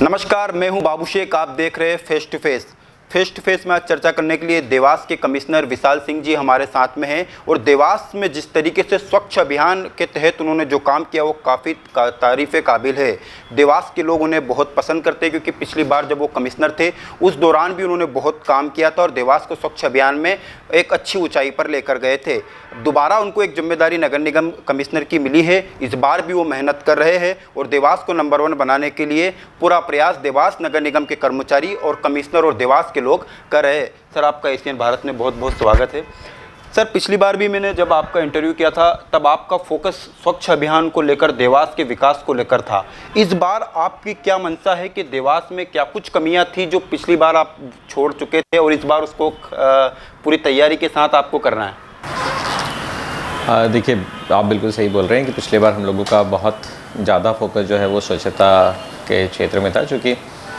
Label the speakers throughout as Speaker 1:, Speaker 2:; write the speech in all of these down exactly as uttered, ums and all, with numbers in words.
Speaker 1: नमस्कार, मैं हूं बाबू शेख। आप देख रहे हैं face to face. Face to face में आज चर्चा करने के लिए देवास के कमिश्नर विशाल सिंह जी हमारे साथ में हैं। और देवास में जिस तरीके से स्वच्छ अभियान के तहत उन्होंने जो काम किया वो काफ़ी का, तारीफ़ काबिल है। देवास के लोग उन्हें बहुत पसंद करते हैं क्योंकि पिछली बार जब वो कमिश्नर थे उस दौरान भी उन्होंने बहुत काम किया था और देवास को स्वच्छ अभियान में एक अच्छी ऊंचाई पर लेकर गए थे। दोबारा उनको एक जिम्मेदारी नगर निगम कमिश्नर की मिली है। इस बार भी वो मेहनत कर रहे हैं और देवास को नंबर वन बनाने के लिए पूरा प्रयास देवास नगर निगम के कर्मचारी और कमिश्नर और देवास के लोग कर रहे हैं। सर, आपका एशियन भारत में बहुत बहुत स्वागत है। सर, पिछली बार भी मैंने जब आपका इंटरव्यू किया था तब आपका फोकस स्वच्छ अभियान को लेकर, देवास के विकास को लेकर था। इस बार आपकी क्या मंशा है कि देवास में क्या कुछ कमियां थी जो पिछली बार आप छोड़ चुके थे और इस बार उसको पूरी तैयारी के साथ आपको करना है?
Speaker 2: देखिए, आप बिल्कुल सही बोल रहे हैं कि पिछले बार हम लोगों का बहुत ज़्यादा फोकस जो है वो स्वच्छता के क्षेत्र में था, क्योंकि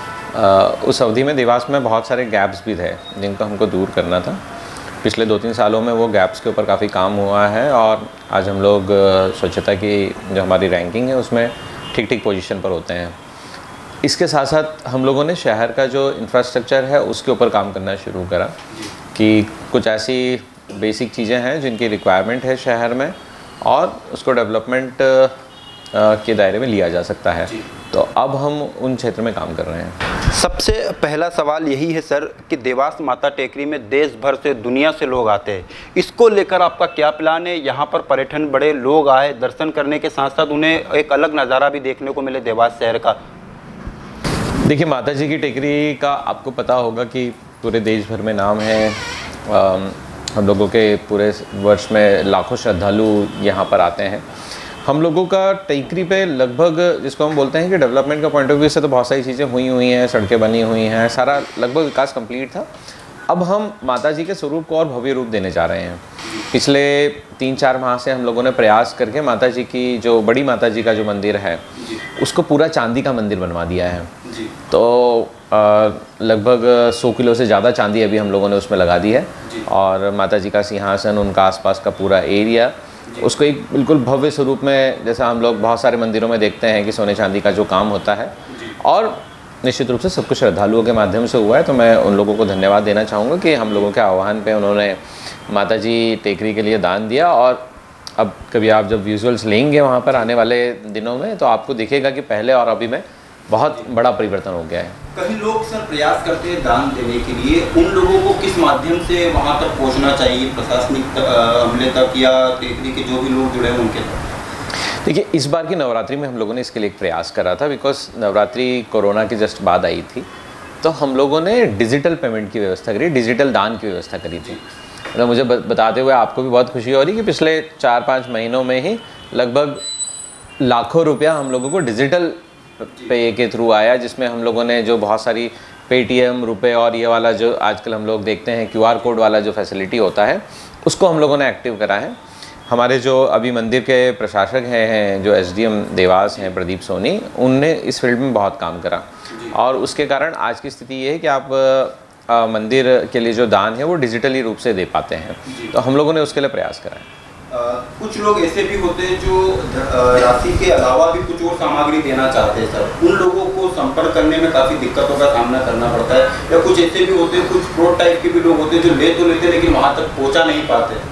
Speaker 2: उस अवधि में देवास में बहुत सारे गैप्स भी थे जिनको हमको दूर करना था। पिछले दो तीन सालों में वो गैप्स के ऊपर काफ़ी काम हुआ है और आज हम लोग स्वच्छता की जो हमारी रैंकिंग है उसमें ठीक ठीक पोजीशन पर होते हैं। इसके साथ साथ हम लोगों ने शहर का जो इंफ्रास्ट्रक्चर है उसके ऊपर काम करना शुरू करा कि कुछ ऐसी बेसिक चीज़ें हैं जिनकी रिक्वायरमेंट है शहर में और उसको डेवलपमेंट के दायरे में लिया जा सकता है। तो अब हम उन क्षेत्र में काम कर रहे हैं।
Speaker 1: सबसे पहला सवाल यही है सर कि देवास माता टेकरी में देश भर से, दुनिया से लोग आते हैं। इसको लेकर आपका क्या प्लान है? यहाँ पर पर्यटन बड़े लोग आए, दर्शन करने के साथ साथ उन्हें एक अलग नज़ारा भी देखने को मिले देवास शहर का।
Speaker 2: देखिए, माता जी की टेकरी का आपको पता होगा कि पूरे देश भर में नाम है। आ, हम लोगों के पूरे वर्ष में लाखों श्रद्धालु यहाँ पर आते हैं। हम लोगों का टेकरी पे लगभग, जिसको हम बोलते हैं कि डेवलपमेंट का पॉइंट ऑफ व्यू से तो बहुत सारी चीज़ें हुई हुई हैं, सड़कें बनी हुई हैं, सारा लगभग विकास कंप्लीट था। अब हम माता जी के स्वरूप को और भव्य रूप देने जा रहे हैं। पिछले तीन चार माह से हम लोगों ने प्रयास करके माता जी की, जो बड़ी माता जी का जो मंदिर है उसको पूरा चांदी का मंदिर बनवा दिया है। तो लगभग सौ किलो से ज़्यादा चांदी अभी हम लोगों ने उसमें लगा दी है और माता जी का सिंहासन, उनका आसपास का पूरा एरिया, उसको एक बिल्कुल भव्य स्वरूप में, जैसा हम लोग बहुत सारे मंदिरों में देखते हैं कि सोने चांदी का जो काम होता है, और निश्चित रूप से सब कुछ श्रद्धालुओं के माध्यम से हुआ है। तो मैं उन लोगों को धन्यवाद देना चाहूँगा कि हम लोगों के आह्वान पे उन्होंने माता जी टेकरी के लिए दान दिया। और अब कभी आप जब विजुअल्स लेंगे वहाँ पर आने वाले दिनों में तो आपको दिखेगा कि पहले और अभी में बहुत बड़ा परिवर्तन हो गया है।
Speaker 1: कई लोग सर प्रयास करते हैं दान देने के लिए, उन लोगों को किस माध्यम से वहां तक पहुंचना चाहिए, प्रशासनिक अमले तक या टेकरी के जो भी लोग जुड़े हैं उनके तक?
Speaker 2: देखिए, इस बार की नवरात्रि में हम लोगों ने इसके लिए एक प्रयास करा था, बिकॉज नवरात्रि कोरोना की जस्ट बाद आई थी, तो हम लोगों ने डिजिटल पेमेंट की व्यवस्था करी, डिजिटल दान की व्यवस्था करी थी। मतलब मुझे बताते हुए आपको भी बहुत खुशी हो रही कि पिछले चार पाँच महीनों में ही लगभग लाखों रुपया हम लोगों को डिजिटल पे के थ्रू आया, जिसमें हम लोगों ने जो बहुत सारी पेटीएम, रुपए और ये वाला जो आजकल हम लोग देखते हैं क्यूआर कोड वाला जो फैसिलिटी होता है उसको हम लोगों ने एक्टिव करा है। हमारे जो अभी मंदिर के प्रशासक हैं हैं जो एसडीएम देवास हैं प्रदीप सोनी, उनने इस फील्ड में बहुत काम करा और उसके कारण आज की स्थिति ये है कि आप आ, मंदिर के लिए जो दान है वो डिजिटली रूप से दे पाते हैं। तो हम लोगों ने उसके लिए प्रयास करा है।
Speaker 1: Uh, कुछ लोग ऐसे भी होते हैं जो राशि के अलावा भी कुछ और सामग्री देना चाहते हैं सर, उन लोगों को संपर्क करने में काफ़ी दिक्कतों का सामना करना पड़ता है। या कुछ ऐसे भी होते हैं, कुछ फ्रॉड टाइप के भी लोग होते हैं जो ले तो लेते हैं लेकिन वहाँ तक पहुँचा नहीं पाते।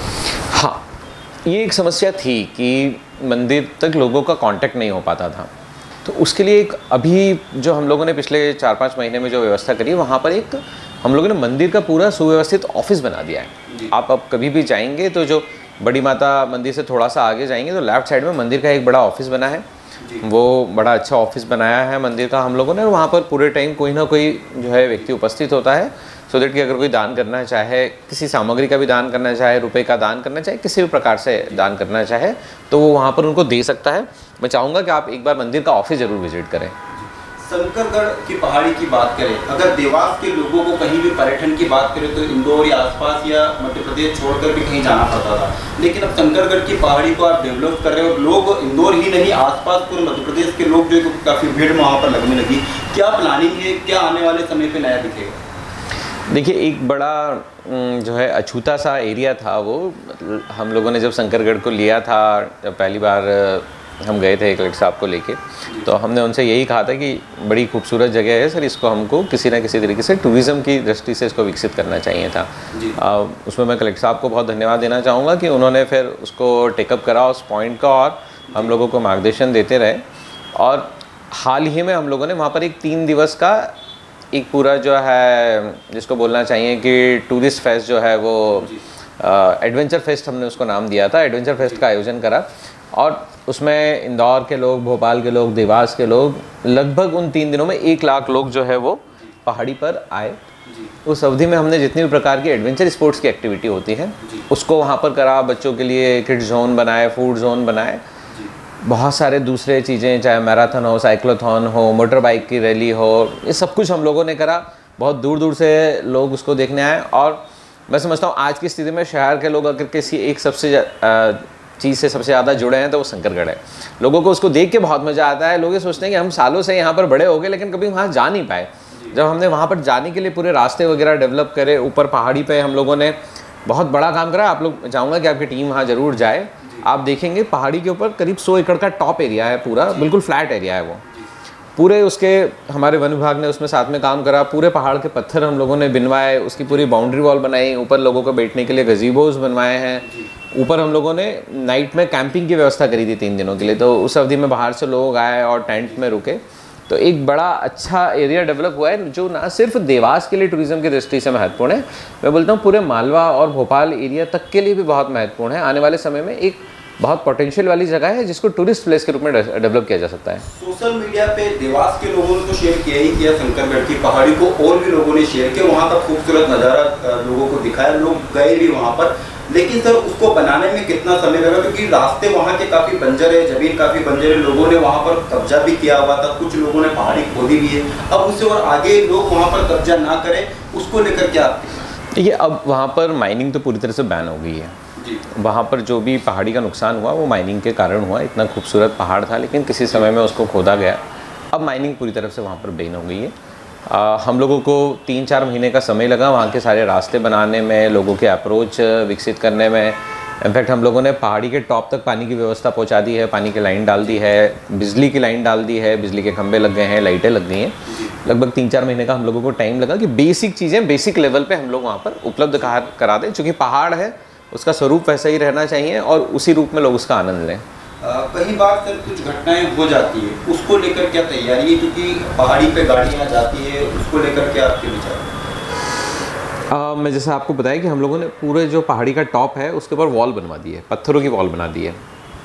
Speaker 2: हाँ, ये एक समस्या थी कि मंदिर तक लोगों का कांटेक्ट नहीं हो पाता था। तो उसके लिए एक अभी जो हम लोगों ने पिछले चार पाँच महीने में जो व्यवस्था करी, वहाँ पर एक हम लोगों ने मंदिर का पूरा सुव्यवस्थित ऑफिस बना दिया है। आप अब कभी भी जाएंगे तो जो बड़ी माता मंदिर से थोड़ा सा आगे जाएंगे तो लेफ्ट साइड में मंदिर का एक बड़ा ऑफिस बना है। वो बड़ा अच्छा ऑफिस बनाया है मंदिर का हम लोगों ने, और वहाँ पर पूरे टाइम कोई ना कोई जो है व्यक्ति उपस्थित होता है, सो दैट कि अगर कोई दान करना चाहे, किसी सामग्री का भी दान करना चाहे, रुपए का दान करना चाहे, किसी भी प्रकार से दान करना चाहे तो वो वहाँ पर उनको दे सकता है। मैं चाहूँगा कि आप एक बार मंदिर का ऑफिस ज़रूर विजिट करें।
Speaker 1: शंकरगढ़ की पहाड़ी की बात करें, अगर देवास के लोगों को कहीं भी पर्यटन की बात करें तो इंदौर या आसपास या मध्य प्रदेश छोड़कर भी कहीं जाना पड़ता था, लेकिन अब शंकरगढ़ की पहाड़ी को आप डेवलप कर रहे हो, लोग इंदौर ही नहीं आसपास पूरे मध्य प्रदेश के लोग जो काफ़ी भीड़ वहाँ पर लगने लगी। क्या प्लानिंग है, क्या आने वाले समय पर नया दिखेगा?
Speaker 2: देखिए, एक बड़ा जो है अछूता सा एरिया था वो, हम लोगों ने जब शंकरगढ़ को लिया था, जब पहली बार हम गए थे कलेक्टर साहब को लेके, तो हमने उनसे यही कहा था कि बड़ी खूबसूरत जगह है सर, इसको हमको किसी ना किसी तरीके से टूरिज़्म की दृष्टि से इसको विकसित करना चाहिए था। आ, उसमें मैं कलेक्टर साहब को बहुत धन्यवाद देना चाहूँगा कि उन्होंने फिर उसको टेकअप करा उस पॉइंट का, और हम लोगों को मार्गदर्शन देते रहे। और हाल ही में हम लोगों ने वहाँ पर एक तीन दिवस का एक पूरा जो है, जिसको बोलना चाहिए कि टूरिस्ट फेस्ट जो है वो एडवेंचर फेस्ट हमने उसको नाम दिया था, एडवेंचर फेस्ट का आयोजन करा। और उसमें इंदौर के लोग, भोपाल के लोग, देवास के लोग, लगभग उन तीन दिनों में एक लाख लोग जो है वो पहाड़ी पर आए। उस अवधि में हमने जितनी भी प्रकार की एडवेंचर स्पोर्ट्स की एक्टिविटी होती है उसको वहाँ पर करा। बच्चों के लिए किड्स जोन बनाए, फूड जोन बनाए, बहुत सारे दूसरे चीज़ें, चाहे मैराथन हो, साइक्लोथॉन हो, मोटर बाइक की रैली हो, ये सब कुछ हम लोगों ने करा। बहुत दूर दूर से लोग उसको देखने आए। और मैं समझता हूँ आज की स्थिति में शहर के लोग अगर किसी एक सबसे चीज़ से सबसे ज़्यादा जुड़े हैं तो वो शंकरगढ़ है। लोगों को उसको देख के बहुत मज़ा आता है। लोग ये सोचते हैं कि हम सालों से यहाँ पर बड़े हो गए लेकिन कभी वहाँ जा नहीं पाए। जब हमने वहाँ पर जाने के लिए पूरे रास्ते वगैरह डेवलप करे, ऊपर पहाड़ी पे हम लोगों ने बहुत बड़ा काम करा। आप लोग, चाहूँगा कि आपकी टीम वहाँ ज़रूर जाए। आप देखेंगे पहाड़ी के ऊपर करीब सौ एकड़ का टॉप एरिया है, पूरा बिल्कुल फ्लैट एरिया है वो पूरे। उसके हमारे वन विभाग ने उसमें साथ में काम करा। पूरे पहाड़ के पत्थर हम लोगों ने बिनवाए, उसकी पूरी बाउंड्री वॉल बनाई, ऊपर लोगों को बैठने के लिए गजीबोज बनवाए हैं। ऊपर हम लोगों ने नाइट में कैंपिंग की व्यवस्था करी थी तीन दिनों के लिए, तो उस अवधि में बाहर से लोग आए और टेंट में रुके। तो एक बड़ा अच्छा एरिया डेवलप हुआ है जो ना सिर्फ देवास के लिए टूरिज़्म की दृष्टि से महत्वपूर्ण है, मैं बोलता हूँ पूरे मालवा और भोपाल एरिया तक के लिए भी बहुत महत्वपूर्ण है। आने वाले समय में एक बहुत पोटेंशियल वाली जगह है जिसको टूरिस्ट प्लेस के रूप में डेवलप किया जा सकता है।
Speaker 1: सोशल मीडिया पे देवास के लोगों ने तो शेयर किया ही किया, शंकरगढ़ की पहाड़ी को और भी लोगों ने शेयर किया, वहाँ का खूबसूरत नज़ारा लोगों को दिखाया, लोग गए भी वहाँ पर। लेकिन सर उसको बनाने में कितना समय लगा, क्योंकि रास्ते वहाँ के काफ़ी बंजर है, जमीन काफ़ी बंजर है, लोगों ने वहाँ पर कब्जा भी किया हुआ था, कुछ लोगों ने पहाड़ी खोदी भी है। अब उससे और आगे लोग वहाँ पर कब्जा ना करें, उसको लेकर क्या?
Speaker 2: देखिए, अब वहाँ पर माइनिंग तो पूरी तरह से बैन हो गई है। वहाँ पर जो भी पहाड़ी का नुकसान हुआ वो माइनिंग के कारण हुआ। इतना खूबसूरत पहाड़ था लेकिन किसी समय में उसको खोदा गया। अब माइनिंग पूरी तरफ से वहाँ पर बैन हो गई है। आ, हम लोगों को तीन चार महीने का समय लगा वहाँ के सारे रास्ते बनाने में, लोगों के अप्रोच विकसित करने में। इनफैक्ट हम लोगों ने पहाड़ी के टॉप तक पानी की व्यवस्था पहुँचा दी है, पानी की लाइन डाल दी है, बिजली की लाइन डाल दी है, बिजली के खंभे लग गए हैं, लाइटें लग गई हैं। लगभग तीन चार महीने का हम लोगों को टाइम लगा कि बेसिक चीज़ें बेसिक लेवल पे हम लोग वहाँ पर उपलब्ध करा दें। चूँकि पहाड़ है उसका स्वरूप वैसा ही रहना चाहिए और उसी रूप में लोग उसका आनंद लें।
Speaker 1: कई बार सर कुछ घटनाएं हो जाती है, उसको लेकर क्या तैयारी है, क्योंकि पहाड़ी पे गाड़ियाँ जाती है, उसको लेकर क्या आपके विचार?
Speaker 2: आ, मैं जैसे आपको बताया कि हम लोगों ने पूरे जो पहाड़ी का टॉप है उसके ऊपर वॉल बनवा दी है, पत्थरों की वॉल बना दी है।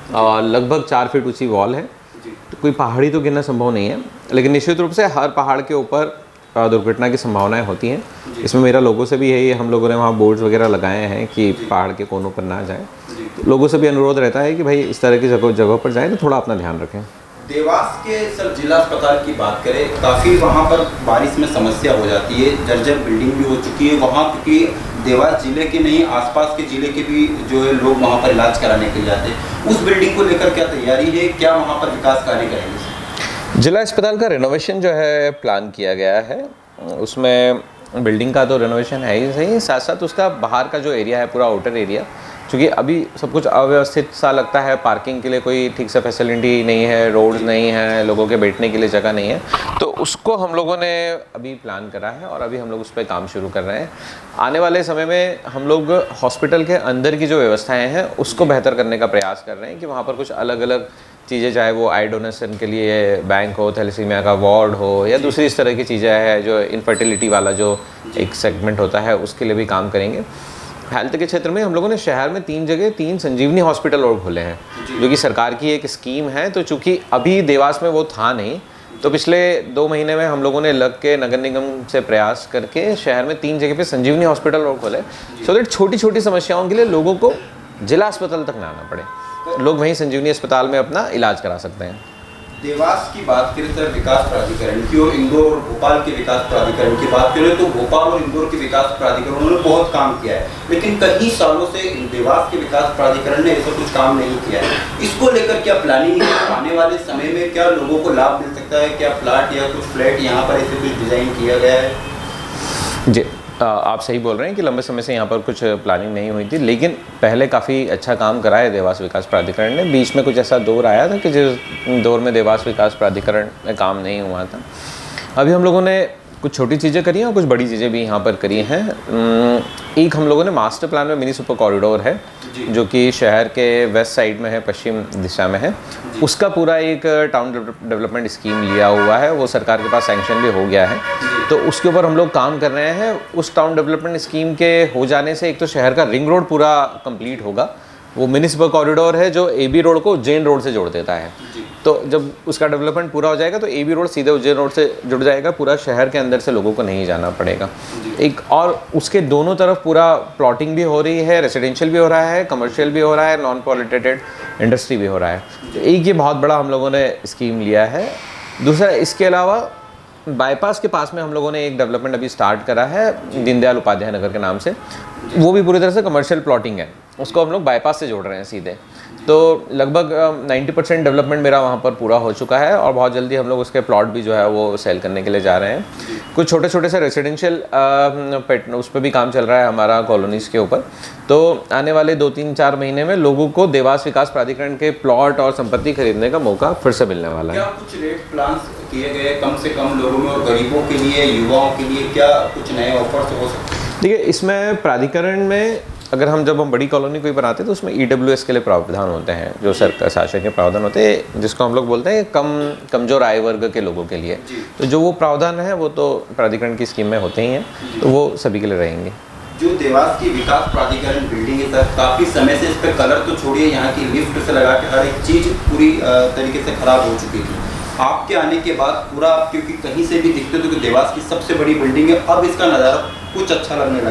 Speaker 2: लगभग चार फीट ऊंची वॉल है। तो कोई पहाड़ी तो गिरना संभव नहीं है, लेकिन निश्चित रूप से हर पहाड़ के ऊपर दुर्घटना की संभावनाएं होती हैं। इसमें मेरा लोगों से भी यही, हम लोगों ने वहाँ बोर्ड्स वगैरह लगाए हैं कि पहाड़ के कोनों पर ना जाएं। तो लोगों से भी अनुरोध रहता है कि भाई इस तरह की जगह जगह पर जाएं तो थोड़ा अपना ध्यान रखें।
Speaker 1: देवास के सर जिला अस्पताल की बात करें, काफ़ी वहाँ पर बारिश में समस्या हो जाती है, जर्जर बिल्डिंग भी हो चुकी है वहाँ, क्योंकि देवास जिले के नहीं आसपास के जिले के भी जो है लोग वहाँ पर इलाज कराने के लिए जाते हैं। उस बिल्डिंग को लेकर क्या तैयारी है, क्या वहाँ पर विकास कार्य करेंगे?
Speaker 2: जिला अस्पताल का रेनोवेशन जो है प्लान किया गया है, उसमें बिल्डिंग का तो रेनोवेशन है ही सही, साथ साथ उसका बाहर का जो एरिया है पूरा आउटर एरिया, क्योंकि अभी सब कुछ अव्यवस्थित सा लगता है, पार्किंग के लिए कोई ठीक से फैसिलिटी नहीं है, रोड्स नहीं है, लोगों के बैठने के लिए जगह नहीं है, तो उसको हम लोगों ने अभी प्लान करा है और अभी हम लोग उस पर काम शुरू कर रहे हैं। आने वाले समय में हम लोग हॉस्पिटल के अंदर की जो व्यवस्थाएँ हैं उसको बेहतर करने का प्रयास कर रहे हैं कि वहाँ पर कुछ अलग अलग चीज़ें, चाहे वो आई डोनेशन के लिए बैंक हो, थैलेसीमिया का वार्ड हो या दूसरी इस तरह की चीज़ें हैं, जो इनफर्टिलिटी वाला जो एक सेगमेंट होता है उसके लिए भी काम करेंगे। हेल्थ के क्षेत्र में हम लोगों ने शहर में तीन जगह तीन संजीवनी हॉस्पिटल और खोले हैं, जो कि सरकार की एक स्कीम है। तो चूँकि अभी देवास में वो था नहीं, तो पिछले दो महीने में हम लोगों ने लग के नगर निगम से प्रयास करके शहर में तीन जगह पे संजीवनी हॉस्पिटल और खोले, सो दैट छोटी छोटी समस्याओं के लिए लोगों को जिला अस्पताल तक ना आना पड़े, लोग वहीं संजीवनी अस्पताल में अपना इलाज करा सकते हैं।
Speaker 1: देवास की बात करें सर विकास प्राधिकरण की और इंदौर और भोपाल के विकास प्राधिकरण की बात करें तो भोपाल और इंदौर के विकास प्राधिकरण उन्होंने बहुत काम किया है, लेकिन कई सालों से देवास के विकास प्राधिकरण ने ऐसा कुछ काम नहीं किया है। इसको लेकर क्या प्लानिंग है, आने वाले समय में क्या लोगों को लाभ मिल सकता है, क्या प्लाट या कुछ फ्लैट यहाँ पर ऐसे कुछ डिजाइन किया गया है?
Speaker 2: जी, आप सही बोल रहे हैं कि लंबे समय से यहाँ पर कुछ प्लानिंग नहीं हुई थी, लेकिन पहले काफ़ी अच्छा काम करा है देवास विकास प्राधिकरण ने। बीच में कुछ ऐसा दौर आया था कि जिस दौर में देवास विकास प्राधिकरण में काम नहीं हुआ था। अभी हम लोगों ने कुछ छोटी चीज़ें करी हैं और कुछ बड़ी चीज़ें भी यहाँ पर करी हैं। एक हम लोगों ने मास्टर प्लान में मिनी सुपर कॉरिडोर है जो कि शहर के वेस्ट साइड में है, पश्चिम दिशा में है, उसका पूरा एक टाउन डेवलपमेंट स्कीम लिया हुआ है, वो सरकार के पास सैंक्शन भी हो गया है। तो उसके ऊपर हम लोग काम कर रहे हैं। उस टाउन डेवलपमेंट स्कीम के हो जाने से एक तो शहर का रिंग रोड पूरा कंप्लीट होगा। वो म्युनिसिपल कॉरिडोर है जो एबी रोड को उज्जैन रोड से जोड़ देता है। तो जब उसका डेवलपमेंट पूरा हो जाएगा तो एबी रोड सीधे उज्जैन रोड से जुड़ जाएगा, पूरा शहर के अंदर से लोगों को नहीं जाना पड़ेगा। एक और उसके दोनों तरफ पूरा प्लॉटिंग भी हो रही है, रेसिडेंशियल भी हो रहा है, कमर्शियल भी हो रहा है, नॉन पॉलिटेटेड इंडस्ट्री भी हो रहा है। तो एक ये बहुत बड़ा हम लोगों ने स्कीम लिया है। दूसरा, इसके अलावा बाईपास के पास में हम लोगों ने एक डेवलपमेंट अभी स्टार्ट करा है दीनदयाल उपाध्याय नगर के नाम से। वो भी पूरी तरह से कमर्शियल प्लॉटिंग है, उसको हम लोग बाईपास से जोड़ रहे हैं सीधे। तो लगभग नब्बे परसेंट डेवलपमेंट मेरा वहाँ पर पूरा हो चुका है और बहुत जल्दी हम लोग उसके प्लॉट भी जो है वो सेल करने के लिए जा रहे हैं। कुछ छोटे छोटे से रेसिडेंशियल पेट उस पर भी काम चल रहा है हमारा कॉलोनीज़ के ऊपर। तो आने वाले दो तीन चार महीने में लोगों को देवास विकास प्राधिकरण के प्लॉट और संपत्ति खरीदने का मौका फिर से मिलने वाला है।
Speaker 1: क्या कुछ रेट प्लान्स किए गए कम से कम लोगों में और गरीबों के लिए, युवाओं के लिए, क्या कुछ नए ऑफर्स हो सकते हैं?
Speaker 2: देखिए, इसमें प्राधिकरण में अगर हम जब हम बड़ी कॉलोनी कोई बनाते हैं तो उसमें ईडब्ल्यूएस के लिए प्रावधान होते हैं, जो सरकार शासन के प्रावधान होते हैं, जिसको हम लोग बोलते हैं कम कमजोर आय वर्ग के लोगों के लिए। तो जो वो प्रावधान है वो तो प्राधिकरण की स्कीम में होते ही हैं, तो वो सभी के लिए रहेंगे।
Speaker 1: जो देवास की विकास प्राधिकरण बिल्डिंग है सर, काफ़ी समय से इस पर कलर तो छोड़िए, यहाँ की लिफ्ट से लगा के हर एक चीज़ पूरी तरीके से खराब हो चुकी थी। आपके आने के बाद पूरा, क्योंकि कहीं से भी दिखते थे कि देवास की सबसे बड़ी बिल्डिंग है, अब इसका नज़ारा कुछ अच्छा लगने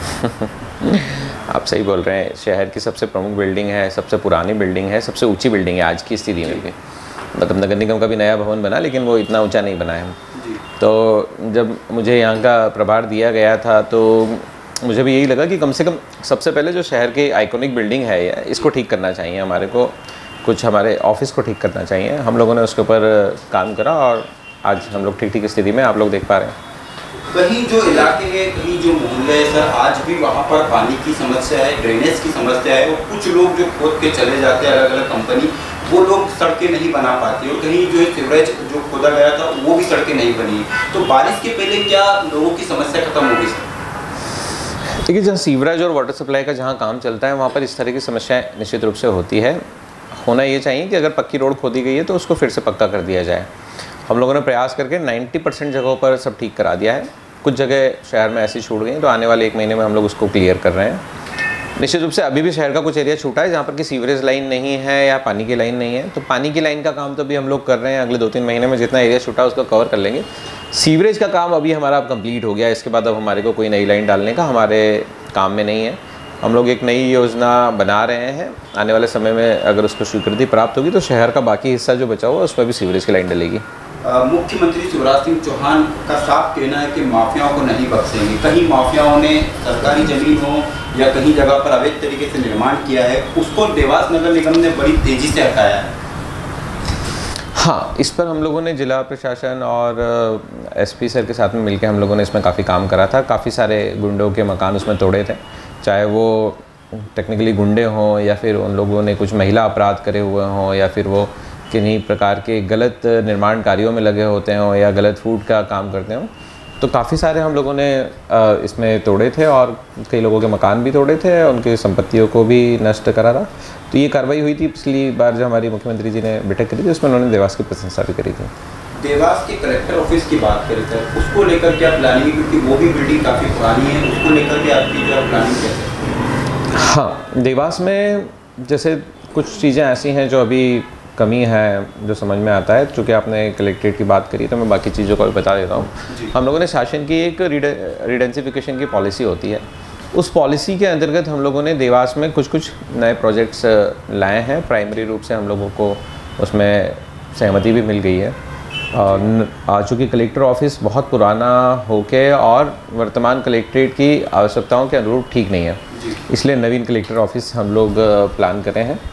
Speaker 1: लगा।
Speaker 2: आप सही बोल रहे हैं, शहर की सबसे प्रमुख बिल्डिंग है, सबसे पुरानी बिल्डिंग है, सबसे ऊंची बिल्डिंग है आज की स्थिति में भी। मतलब नगर निगम का भी नया भवन बना लेकिन वो इतना ऊंचा नहीं बना है। तो जब मुझे यहाँ का प्रभार दिया गया था तो मुझे भी यही लगा कि कम से कम सबसे पहले जो शहर की आइकॉनिक बिल्डिंग है इसको ठीक करना चाहिए, हमारे को कुछ हमारे ऑफिस को ठीक करना चाहिए। हम लोगों ने उसके ऊपर काम करा और आज हम लोग ठीक ठीक स्थिति में आप लोग देख पा रहे हैं।
Speaker 1: कहीं जो इलाके हैं, कहीं जो मोहल्ले है सर, आज भी वहाँ पर पानी की समस्या है, ड्रेनेज की समस्या है, और कुछ लोग जो खोद के चले जाते हैं अलग अलग कंपनी, वो लोग सड़कें नहीं बना पाती, और कहीं जो है सीवरेज जो खोदा गया था वो भी सड़कें नहीं बनी। तो बारिश के पहले क्या लोगों की समस्या खत्म होगी सर?
Speaker 2: देखिए, जहाँ सीवरेज और वाटर सप्लाई का जहाँ काम चलता है वहाँ पर इस तरह की समस्याएं निश्चित रूप से होती है। होना ये चाहिए कि अगर पक्की रोड खोदी गई है तो उसको फिर से पक्का कर दिया जाए। हम लोगों ने प्रयास करके नब्बे परसेंट जगहों पर सब ठीक करा दिया है। कुछ जगह शहर में ऐसी छूट गई तो आने वाले एक महीने में हम लोग उसको क्लियर कर रहे हैं। निश्चित रूप से अभी भी शहर का कुछ एरिया छूटा है जहाँ पर कि सीवरेज लाइन नहीं है या पानी की लाइन नहीं है, तो पानी की लाइन का काम तो अभी हम लोग कर रहे हैं। अगले दो तीन महीने में जितना एरिया छूटा है उसको कवर कर लेंगे। सीवरेज का काम अभी हमारा अब कंप्लीट हो गया, इसके बाद अब हमारे को कोई नई लाइन डालने का हमारे काम में नहीं है। हम लोग एक नई योजना बना रहे हैं, आने वाले समय में अगर उसको स्वीकृति प्राप्त होगी तो शहर का बाकी हिस्सा जो बचा हुआ उसमें भी सीवरेज की लाइन डलेगी।
Speaker 1: मुख्यमंत्री शिवराज सिंह चौहान का साफ कहना है कि माफियाओं को नहीं बख्शेंगे। कहीं माफियाओं ने सरकारी जमीन हो या कहीं जगह पर अवैध तरीके से निर्माण किया है, उसको देवास नगर निगम ने बड़ी तेजी से हटाया है।
Speaker 2: हाँ, इस पर हम लोगों ने जिला प्रशासन और एसपी सर के साथ में मिलकर हम लोगों ने इसमें काफ़ी काम करा था। काफ़ी सारे गुंडों के मकान उसमें तोड़े थे, चाहे वो टेक्निकली गुंडे हों या फिर उन लोगों ने कुछ महिला अपराध करे हुए हों या फिर वो किन्हीं प्रकार के गलत निर्माण कार्यों में लगे होते हों या गलत फूड का काम करते हों। तो काफ़ी सारे हम लोगों ने इसमें तोड़े थे और कई लोगों के मकान भी तोड़े थे, उनकी संपत्तियों को भी नष्ट करा था। तो ये कार्रवाई हुई थी पिछली बार जब हमारी मुख्यमंत्री जी ने बैठक करी थी, उसमें उन्होंने देवास की प्रशंसा भी करी थी।
Speaker 1: देवास के कलेक्टर ऑफिस की बात करें सर, उसको लेकर क्या प्लानिंग, क्योंकि वो भी बिल्डिंग काफ़ी पुरानी है, उसको लेकर के आपकी जो प्लानिंग कैसे?
Speaker 2: हाँ, देवास में जैसे कुछ चीज़ें ऐसी हैं जो अभी कमी है जो समझ में आता है। चूँकि आपने कलेक्ट्रेट की बात करी तो मैं बाकी चीज़ों को भी बता देता हूँ। हम लोगों ने शासन की एक रिडेंसिफिकेशन की पॉलिसी होती है, उस पॉलिसी के अंतर्गत हम लोगों ने देवास में कुछ कुछ नए प्रोजेक्ट्स लाए हैं। प्राइमरी रूप से हम लोगों को उसमें सहमति भी मिल गई है। और चूँकि कलेक्टर ऑफिस बहुत पुराना होके और वर्तमान कलेक्ट्रेट की आवश्यकताओं के अनुरूप ठीक नहीं है, इसलिए नवीन कलेक्टर ऑफिस हम लोग प्लान कर रहे हैं।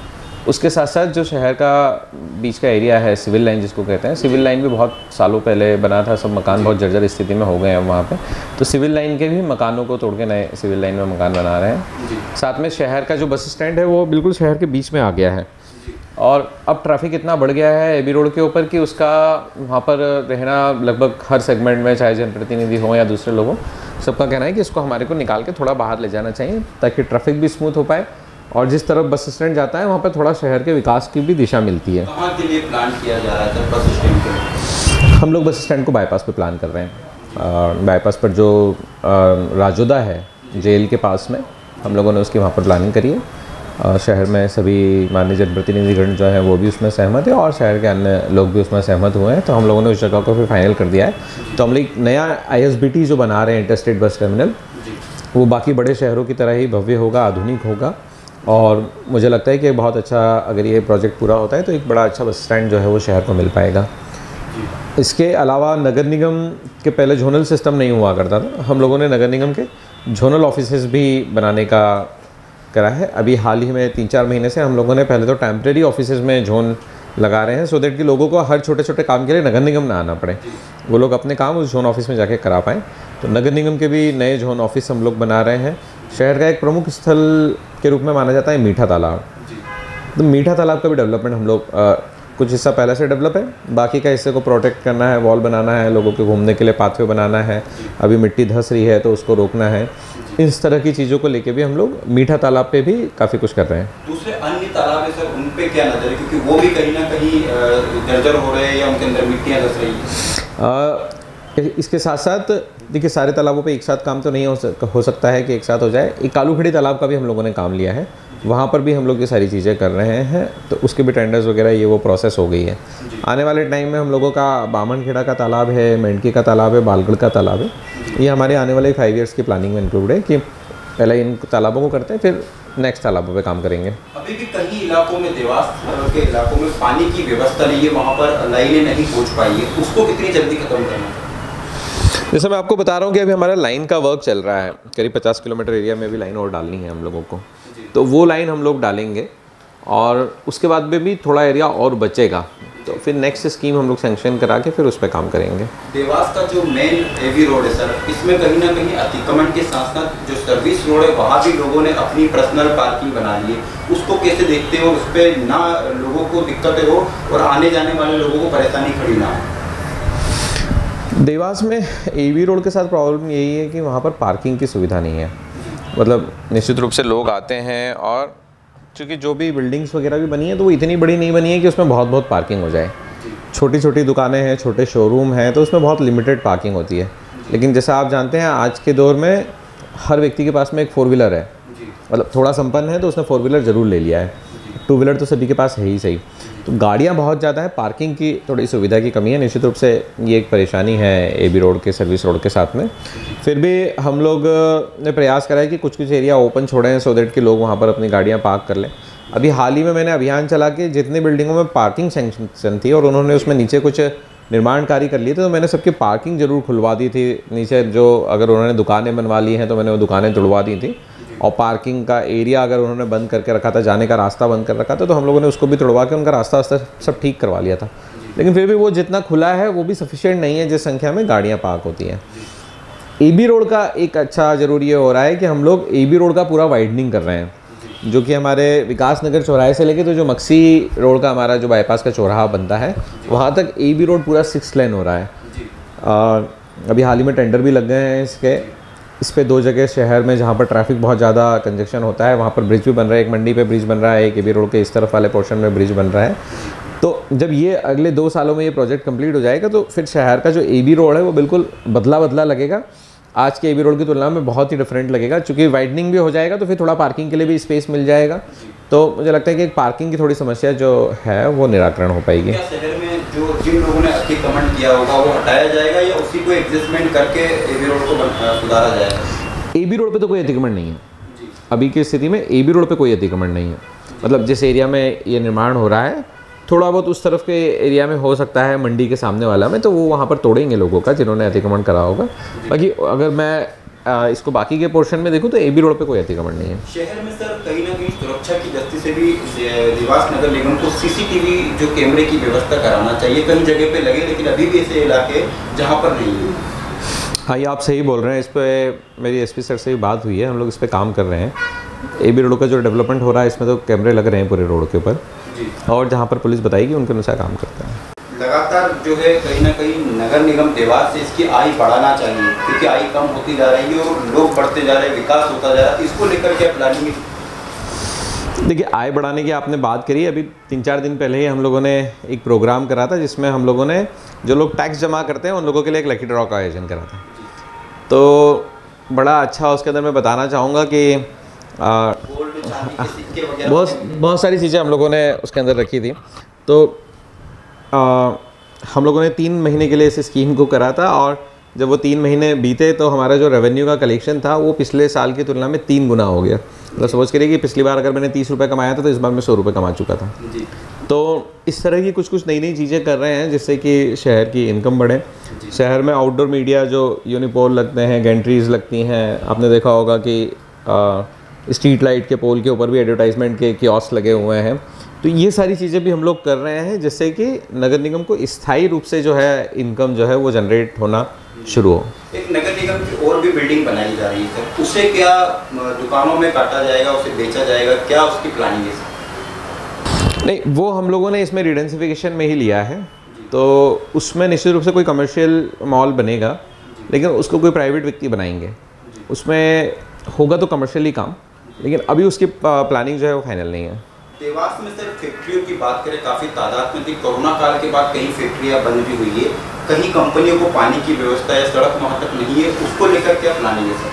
Speaker 2: उसके साथ साथ जो शहर का बीच का एरिया है, सिविल लाइन जिसको कहते हैं, सिविल लाइन भी बहुत सालों पहले बना था, सब मकान बहुत जर्जर स्थिति में हो गए हैं वहाँ पे। तो सिविल लाइन के भी मकानों को तोड़ के नए सिविल लाइन में मकान बना रहे हैं। साथ में शहर का जो बस स्टैंड है वो बिल्कुल शहर के बीच में आ गया है, और अब ट्रैफिक इतना बढ़ गया है एबी रोड के ऊपर कि उसका वहाँ पर रहना लगभग हर सेगमेंट में, चाहे जनप्रतिनिधि हो या दूसरे लोगों, सबका कहना है कि इसको हमारे को निकाल के थोड़ा बाहर ले जाना चाहिए ताकि ट्रैफिक भी स्मूथ हो पाए, और जिस तरफ बस स्टैंड जाता है वहाँ पर थोड़ा शहर के विकास की भी दिशा मिलती है।
Speaker 1: कहाँ के लिए प्लान किया जा रहा है बस स्टैंड के?
Speaker 2: हम लोग बस स्टैंड को बाईपास पे प्लान कर रहे हैं। बाईपास पर जो राजोदा है जेल के पास में, हम लोगों ने उसकी वहाँ पर प्लानिंग करी है। शहर में सभी माननीय जनप्रतिनिधिगण जो हैं वो भी उसमें सहमत है, और शहर के अन्य लोग भी उसमें सहमत हुए हैं। तो हम लोगों ने उस जगह को फिर फाइनल कर दिया है। तो हम लोग नया आई एस बी टी जो बना रहे हैं, इंटरस्टेट बस टर्मिनल, वो बाकी बड़े शहरों की तरह ही भव्य होगा, आधुनिक होगा, और मुझे लगता है कि बहुत अच्छा, अगर ये प्रोजेक्ट पूरा होता है तो एक बड़ा अच्छा बस स्टैंड जो है वो शहर को मिल पाएगा। इसके अलावा नगर निगम के पहले झोनल सिस्टम नहीं हुआ करता था, हम लोगों ने नगर निगम के झोनल ऑफिसेज भी बनाने का करा है। अभी हाल ही में तीन चार महीने से हम लोगों ने पहले तो टेम्प्रेरी ऑफिसेज में झोन लगा रहे हैं, सो दैट कि लोगों को हर छोटे छोटे काम के लिए नगर निगम ना आना पड़े, वो लोग अपने काम उस झोन ऑफिस में जाके करा पाएँ। तो नगर निगम के भी नए झोन ऑफिस हम लोग बना रहे हैं। शहर का एक प्रमुख स्थल के रूप में माना जाता है मीठा तालाब। तो मीठा तालाब का भी डेवलपमेंट हम लोग कुछ हिस्सा पहले से डेवलप है, बाकी का हिस्से को प्रोटेक्ट करना है, वॉल बनाना है, लोगों के घूमने के लिए पाथवे बनाना है, अभी मिट्टी धंस रही है तो उसको रोकना है। इस तरह की चीज़ों को लेके भी हम लोग मीठा तालाब पे भी काफ़ी कुछ कर रहे हैं।
Speaker 1: दूसरे अन्य तालाब है सर, उन पे क्या नज़र है, क्योंकि वो भी कहीं ना कहीं जर्जर हो रहे हैं या उनके अंदर मिट्टियाँ धंस रही हैं?
Speaker 2: इसके साथ साथ देखिए, सारे तालाबों पे एक साथ काम तो नहीं हो, सक, हो सकता है कि एक साथ हो जाए। एक कालूखड़ी तालाब का भी हम लोगों ने काम लिया है, वहाँ पर भी हम लोग ये सारी चीज़ें कर रहे हैं, तो उसके भी टेंडर्स वगैरह ये वो प्रोसेस हो गई है। आने वाले टाइम में हम लोगों का बामनखेड़ा का तालाब है, मेंढकी का तालाब है, बालगढ़ का तालाब है, ये हमारे आने वाले फाइव ईयर्स की प्लानिंग में इंक्लूड है कि पहले इन तालाबों को करते हैं, फिर नेक्स्ट तालाबों पे काम करेंगे।
Speaker 1: अभी भी कई इलाकों में, देवास के इलाकों में पानी की व्यवस्था नहीं है, वहाँ पर लाइनें नहीं पहुँच पाई है, उसको कितनी जल्दी खत्म करना है?
Speaker 2: जैसे मैं आपको बता रहा हूँ कि अभी हमारा लाइन का वर्क चल रहा है, करीब पचास किलोमीटर एरिया में भी लाइन और डालनी है हम लोगों को, तो वो लाइन हम लोग डालेंगे, और उसके बाद में भी थोड़ा एरिया और बचेगा, तो फिर नेक्स्ट स्कीम हम लोग सैंक्शन करा के फिर उस पर काम करेंगे।
Speaker 1: देवास का जो मेन एवी रोड है सर, इसमें कहीं ना कहीं अतिक्रमण के साथ साथ जो सर्विस रोड है वहाँ भी लोगों ने अपनी पर्सनल पार्किंग बना ली है, उसको कैसे देखते हो? उस पर ना लोगों को दिक्कतें हो और आने जाने वाले लोगों को परेशानी खड़ी ना हो।
Speaker 2: देवास में एवी रोड के साथ प्रॉब्लम यही है कि वहाँ पर पार्किंग की सुविधा नहीं है। मतलब निश्चित रूप से लोग आते हैं, और चूँकि जो भी बिल्डिंग्स वगैरह भी बनी है तो वो इतनी बड़ी नहीं बनी है कि उसमें बहुत बहुत पार्किंग हो जाए। छोटी छोटी दुकानें हैं, छोटे शोरूम हैं, तो उसमें बहुत लिमिटेड पार्किंग होती है। लेकिन जैसा आप जानते हैं आज के दौर में हर व्यक्ति के पास में एक फोर व्हीलर है, मतलब थोड़ा संपन्न है तो उसने फोर व्हीलर ज़रूर ले लिया है, टू व्हीलर तो सभी के पास है ही सही। तो गाड़ियाँ बहुत ज़्यादा है, पार्किंग की थोड़ी सुविधा की कमी है, निश्चित रूप से ये एक परेशानी है एबी रोड के सर्विस रोड के साथ में। फिर भी हम लोग ने प्रयास करा है कि कुछ कुछ एरिया ओपन छोड़ें, सो दैट कि लोग वहाँ पर अपनी गाड़ियाँ पार्क कर लें। अभी हाल ही में मैंने अभियान चला के जितनी बिल्डिंगों में पार्किंग सैंक्शन थी और उन्होंने उसमें नीचे कुछ निर्माण कार्य कर लिए थे, तो मैंने सबकी पार्किंग ज़रूर खुलवा दी थी नीचे। जो अगर उन्होंने दुकानें बनवा ली हैं तो मैंने वो दुकानें तुड़वा दी थी, और पार्किंग का एरिया अगर उन्होंने बंद करके रखा था, जाने का रास्ता बंद कर रखा था, तो हम लोगों ने उसको भी तुड़वा के उनका रास्ता रास्ता सब ठीक करवा लिया था। लेकिन फिर भी वो जितना खुला है वो भी सफिशिएंट नहीं है जिस संख्या में गाड़ियाँ पार्क होती हैं। एबी रोड का एक अच्छा ज़रूर ये हो रहा है कि हम लोग एबी रोड का पूरा वाइडनिंग कर रहे हैं, जो कि हमारे विकास नगर चौराहे से लेके तो जो मक्सी रोड का हमारा जो बाईपास का चौराहा बनता है वहाँ तक एबी रोड पूरा सिक्स लेन हो रहा है। आ, अभी हाल ही में टेंडर भी लग गए हैं इसके। इस पे दो जगह शहर में जहाँ पर ट्रैफिक बहुत ज़्यादा कंजक्शन होता है वहाँ पर ब्रिज भी बन रहा है, एक मंडी पे ब्रिज बन रहा है, एक एबी रोड के इस तरफ वाले पोर्शन में ब्रिज बन रहा है। तो जब ये अगले दो सालों में ये प्रोजेक्ट कंप्लीट हो जाएगा तो फिर शहर का जो एबी रोड है वो बिल्कुल बदला बदला लगेगा, आज के एबी रोड की तुलना में बहुत ही डिफरेंट लगेगा। चूँकि वाइडनिंग भी हो जाएगा तो फिर थोड़ा पार्किंग के लिए भी स्पेस मिल जाएगा, तो मुझे लगता है कि एक पार्किंग की थोड़ी समस्या जो है वो निराकरण हो पाएगी।
Speaker 1: क्या शहर में जो जिन लोगों ने अतिक्रमण किया होगा वो हटाया जाएगा या उसी को एडजस्टमेंट करके एबी रोड को सुधारा जाएगा?
Speaker 2: एबी रोड पे तो कोई अतिक्रमण नहीं है अभी की स्थिति में, एबी रोड पे कोई अतिक्रमण नहीं है। मतलब जिस एरिया में ये निर्माण हो रहा है थोड़ा बहुत उस तरफ के एरिया में हो सकता है, मंडी के सामने वाला में, तो वो वहाँ पर तोड़ेंगे लोगों का जिन्होंने अतिक्रमण करा होगा। बाकी अगर मैं आ, इसको बाकी के पोर्शन में देखो तो एबी रोड पे कोई अतिक्रमण नहीं है।
Speaker 1: शहर में सर कहीं ना कहीं सुरक्षा की दृष्टि से भी देवास नगर निगम को सीसीटीवी जो कैमरे की व्यवस्था कराना चाहिए। कई जगह पे लगे लेकिन अभी भी ऐसे इलाके जहाँ पर नहीं है।
Speaker 2: हाँ, ये आप सही बोल रहे हैं। इस पर मेरी एसपी सर से भी बात हुई है, हम लोग इस पर काम कर रहे हैं। एबी रोड का जो डेवलपमेंट हो रहा है इसमें तो कैमरे लग रहे हैं पूरे रोड के ऊपर, और जहाँ पर पुलिस बताएगी उनके अनुसार काम करता है।
Speaker 1: लगातार जो है कहीं ना कहीं नगर निगम देवास से इसकी आय बढ़ाना चाहिए, क्योंकि आय कम होती जा रही है और लोग बढ़ते जा रहे हैं, विकास होता जा रहा है। इसको लेकर क्या प्लानिंग है?
Speaker 2: देखिए, आय बढ़ाने की आपने बात करी। अभी तीन चार दिन पहले ही हम लोगों ने एक प्रोग्राम करा था जिसमें हम लोगों ने जो लोग टैक्स जमा करते हैं उन लोगों के लिए एक लकी ड्रॉ का आयोजन करा था। तो बड़ा अच्छा उसके अंदर मैं बताना चाहूँगा कि आ, बहुत बहुत सारी चीज़ें हम लोगों ने उसके अंदर रखी थी। तो आ, हम लोगों ने तीन महीने के लिए इस स्कीम को करा था, और जब वो तीन महीने बीते तो हमारा जो रेवेन्यू का कलेक्शन था वो पिछले साल की तुलना में तीन गुना हो गया। मतलब समझ करिए कि पिछली बार अगर मैंने तीस रुपये कमाया था तो इस बार मैं सौ रुपये कमा चुका था। तो इस तरह की कुछ कुछ नई नई चीज़ें कर रहे हैं जिससे कि शहर की इनकम बढ़े। शहर में आउटडोर मीडिया जो यूनिपोल लगते हैं, गैंट्रीज लगती हैं, आपने देखा होगा कि स्ट्रीट लाइट के पोल के ऊपर भी एडवर्टाइजमेंट के कियोस्क लगे हुए हैं। तो ये सारी चीज़ें भी हम लोग कर रहे हैं जिससे कि नगर निगम को स्थायी रूप से जो है इनकम जो है वो जनरेट होना शुरू हो।
Speaker 1: एक नगर निगम की और भी बिल्डिंग बनाई जा रही है, उसे क्या दुकानों में काटा जाएगा, उसे बेचा जाएगा, क्या उसकी प्लानिंग है?
Speaker 2: नहीं, वो हम लोगों ने इसमें रिडेंसिफिकेशन में ही लिया है। तो उसमें निश्चित रूप से कोई कमर्शियल मॉल बनेगा, लेकिन उसको कोई प्राइवेट व्यक्ति बनाएंगे। उसमें होगा तो कमर्शियली काम, लेकिन अभी उसकी प्लानिंग जो है वो फाइनल नहीं है।
Speaker 1: देवास में सर फैक्ट्रियों की बात करें, काफ़ी तादाद में थी। कोरोना काल के बाद कई फैक्ट्रियां बंद भी हुई है, कहीं कंपनियों को पानी की व्यवस्था या सड़क वहाँ तक नहीं है, उसको लेकर क्या प्लानिंग है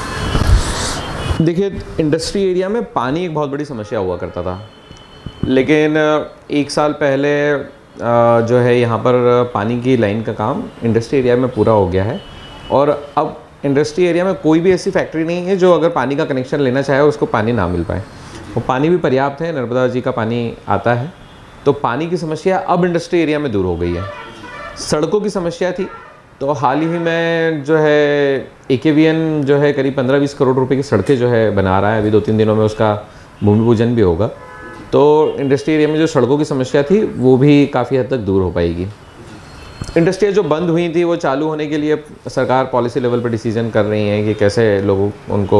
Speaker 1: सर?
Speaker 2: देखिए, इंडस्ट्री एरिया में पानी एक बहुत बड़ी समस्या हुआ करता था, लेकिन एक साल पहले जो है यहाँ पर पानी की लाइन का काम इंडस्ट्री एरिया में पूरा हो गया है, और अब इंडस्ट्री एरिया में कोई भी ऐसी फैक्ट्री नहीं है जो अगर पानी का कनेक्शन लेना चाहे उसको पानी ना मिल पाए। वो पानी भी पर्याप्त है, नर्मदा जी का पानी आता है। तो पानी की समस्या अब इंडस्ट्री एरिया में दूर हो गई है। सड़कों की समस्या थी, तो हाल ही में जो है ए के वी एन जो है करीब पंद्रह बीस करोड़ रुपए की सड़कें जो है बना रहा है। अभी दो तीन दिनों में उसका भूमि पूजन भी होगा। तो इंडस्ट्री एरिया में जो सड़कों की समस्या थी वो भी काफ़ी हद तक दूर हो पाएगी। इंडस्ट्रियाँ जो बंद हुई थी वो चालू होने के लिए सरकार पॉलिसी लेवल पर डिसीजन कर रही है कि कैसे लोगों उनको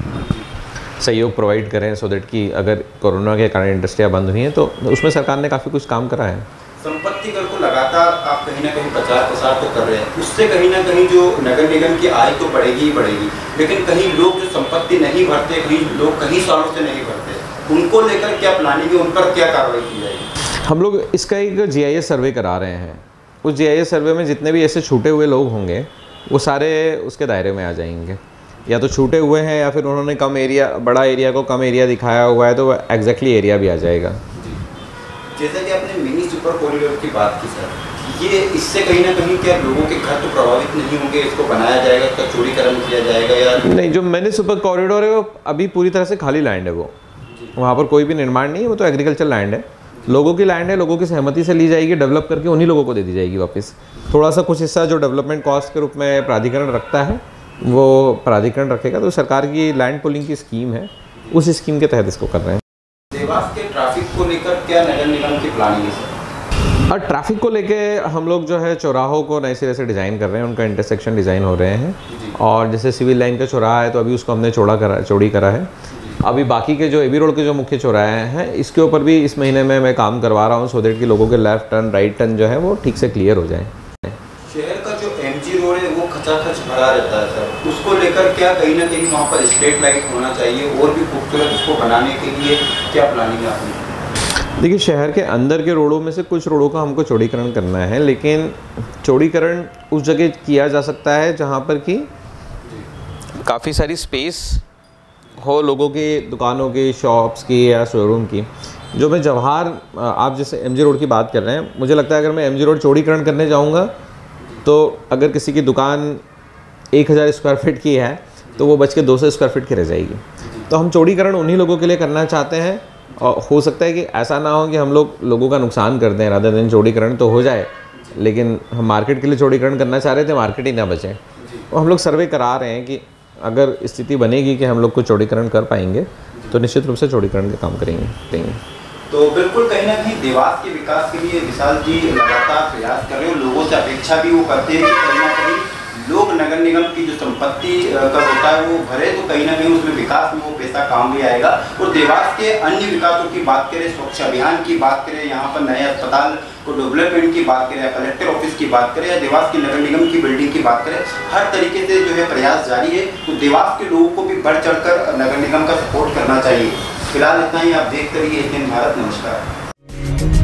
Speaker 2: सहयोग प्रोवाइड करें, सो दैट कि अगर कोरोना के कारण इंडस्ट्रियाँ बंद हुई हैं तो उसमें सरकार ने काफ़ी कुछ काम करा है।
Speaker 1: संपत्ति कर को लगातार आप कहीं ना कहीं प्रचार प्रसार तो कर रहे हैं, उससे कहीं ना कहीं जो नगर निगम की आय तो बढ़ेगी ही बढ़ेगी, लेकिन कहीं लोग जो संपत्ति नहीं भरते, कहीं लोग कहीं सालों से नहीं भरते, उनको लेकर क्या प्लानिंग है, उन पर क्या कार्रवाई की जाएगी?
Speaker 2: हम लोग इसका एक जी आई एस सर्वे करा रहे हैं। उस जी आई एस सर्वे में जितने भी ऐसे छूटे हुए लोग होंगे वो सारे उसके दायरे में आ जाएंगे। या तो छूटे हुए हैं या फिर उन्होंने कम एरिया, बड़ा एरिया को कम एरिया दिखाया हुआ है, तो वो एग्जैक्टली एरिया भी आ जाएगा।
Speaker 1: जैसे कि आपने मिनी सुपर कॉरिडोर की बात की सर, ये इससे कहीं ना कहीं क्या लोगों के घर तो प्रभावित नहीं होंगे? इसको बनाया जाएगा, इसका चौड़ीकरण किया जाएगा या
Speaker 2: नहीं? जो मिनी सुपर कॉरिडोर है वो अभी पूरी तरह से खाली लैंड है। वो वहाँ पर कोई भी निर्माण नहीं है, वो तो एग्रीकल्चर लैंड है, लोगों की लैंड है, लोगों की सहमति से ली जाएगी, डेवलप करके उन्हीं लोगों को दे दी जाएगी वापस। थोड़ा सा कुछ हिस्सा जो डेवलपमेंट कॉस्ट के रूप में प्राधिकरण रखता है वो प्राधिकरण रखेगा। तो सरकार की लैंड पुलिंग की स्कीम है, उस स्कीम के तहत इसको कर रहे हैं।
Speaker 1: देवास के ट्रैफिक को लेकर क्या नगर निगम की प्लानिंग है सर?
Speaker 2: और ट्रैफिक को लेके हम लोग जो है चौराहों को नए सिरे से डिज़ाइन कर रहे हैं, उनका इंटरसेक्शन डिज़ाइन हो रहे हैं। और जैसे सिविल लाइन का चौराहा है तो अभी उसको हमने चौड़ा करा चौड़ी करा है। अभी बाकी के जो एबी रोड के जो मुख्य चौराहे हैं इसके ऊपर भी इस महीने में मैं काम करवा रहा हूँ, सो दैट कि लोगों के लेफ्ट टर्न राइट टर्न जो है वो ठीक से क्लियर हो जाए।
Speaker 1: शहर का जो एम जी रोड है वो खचाखच भरा रहता है सर, उसको लेकर क्या कहीं ना कहीं वहाँ पर स्ट्रीट लाइट होना चाहिए और भी खूबसूरत उसको बनाने के लिए क्या प्लानिंग है आपने?
Speaker 2: देखिए, शहर के अंदर के रोडों में से कुछ रोडों का हमको चौड़ीकरण करना है, लेकिन चौड़ीकरण उस जगह किया जा सकता है जहाँ पर कि काफ़ी सारी स्पेस हो लोगों की, दुकानों की, शॉप्स की या शोरूम की। जो मैं जवाहर, आप जैसे एमजी रोड की बात कर रहे हैं, मुझे लगता है अगर मैं एमजी रोड चौड़ीकरण करने जाऊँगा तो अगर किसी की दुकान एक हज़ार स्क्वायर फीट की है तो वो बच के दो सौ स्क्वायर फीट की रह जाएगी। तो हम चौड़ीकरण उन्हीं लोगों के लिए करना चाहते हैं, और हो सकता है कि ऐसा ना हो कि हम लोग लोगों का नुकसान कर दें। रादर देन चौड़ीकरण तो हो जाए, लेकिन हम मार्केट के लिए चौड़ीकरण करना चाह रहे थे, मार्केट ही ना बचे। और हम लोग सर्वे करा रहे हैं कि अगर स्थिति बनेगी कि हम लोग को चौड़ीकरण कर पाएंगे तो निश्चित रूप से चौड़ीकरण का काम करेंगे देंगे।
Speaker 1: तो बिल्कुल कहीं ना कहीं देवास के विकास के लिए विशाल जी लगातार प्रयास कर रहे हैं, लोगों से अपेक्षा भी वो करते हैं कि कहीं ना कहीं लोग नगर निगम की जो संपत्ति कर होता है वो भरे, तो कहीं ना कहीं उसमें विकास में वो पैसा काम भी आएगा। और देवास के अन्य विकासों की बात करें, स्वच्छ अभियान की बात करें, यहाँ पर नए अस्पताल को डेवलपमेंट की बात करें, या कलेक्टर ऑफिस की बात करें, या देवास की नगर निगम की बिल्डिंग की बात करें, हर तरीके से जो है प्रयास जारी है। तो देवास के लोगों को भी बढ़ चढ़कर नगर निगम का सपोर्ट करना चाहिए। फिलहाल इतना ही, आप देखते रहिए एशियन भारत। नमस्कार।